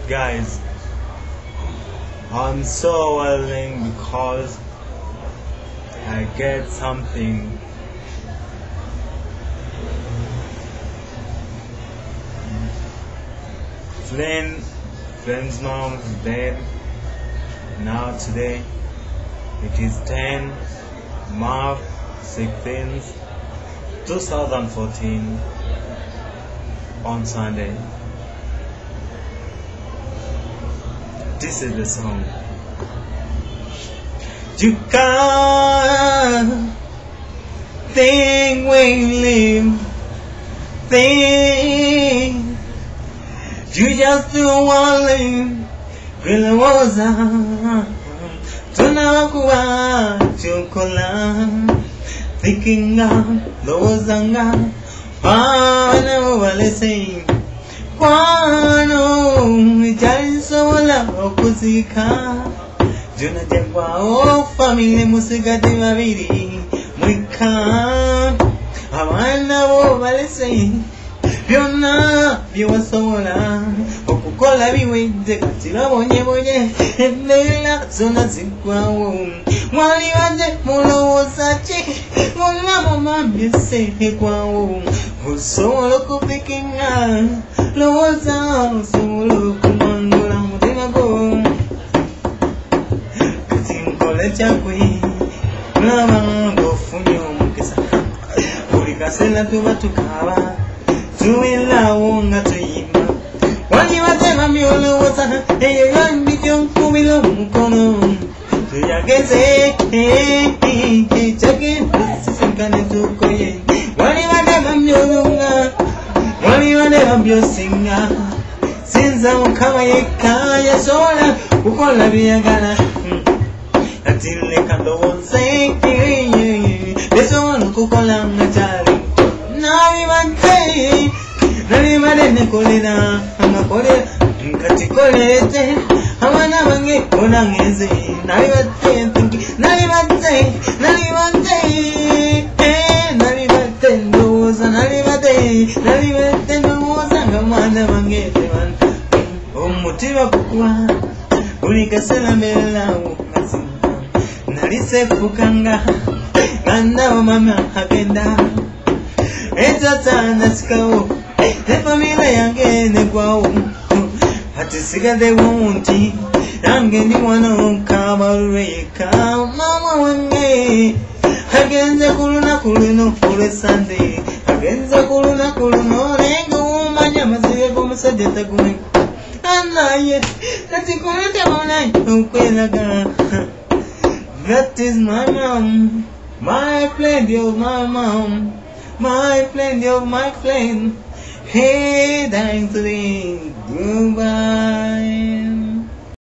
Guys, I'm so willing because I get something. Flynn's mom is dead. Now today it is 10 March 16th 2014 on Sunday. This is the song. You can't think we live, think you just do one thing. Will was tunakuwa chokola thinking of those anga wano wale say wano jaisola okuzika juna jengwa o family musigati mabiri mwika abana bo wale say byonna byewasobola okukola biwedde kati babonye embeera zonna ziggwawo mwali badde mulowooza ki mulaba mami eseekwawo osobola okufikinga lowooza osobola okumangula mutima gwo kati nkole kyakwe mulaba ng'ofunye omukisa buli kaseera tuba tukaaba tuwelawo nga tuyimba wali batema byolowooza eyo yambijja nkubira omukono tuyageze kyagenda sisinkane tukoye wali batema byolunga wali batema byosinga sinza mukama yekka yasobola kukola byeyagala ati leka ndowooze besobola okukola nga kyali nabibadde nalibadde nekolera amakolera kati kolete abaana bange bona ngenze nalibadde ndowooza nalibadde ndowooza nga mwana bange tebana omutima gukwa buli kaseera mbeererawo mazima naliseefukanga nga ndaba mama agenda etata nasikawo efamila yange negwawo ati sigaddewo nti nange ndi wano nkabalulweka mama wange agenze ku lunaku luno olw'esande agenze ku lunaku luno nenga womanya amazibe g'omusajja tagume anaye kati kuletemonaye okweraga. That is my mom, my plenty of my mom, my plenty of my friend. Hey, thanks to me. Goodbye.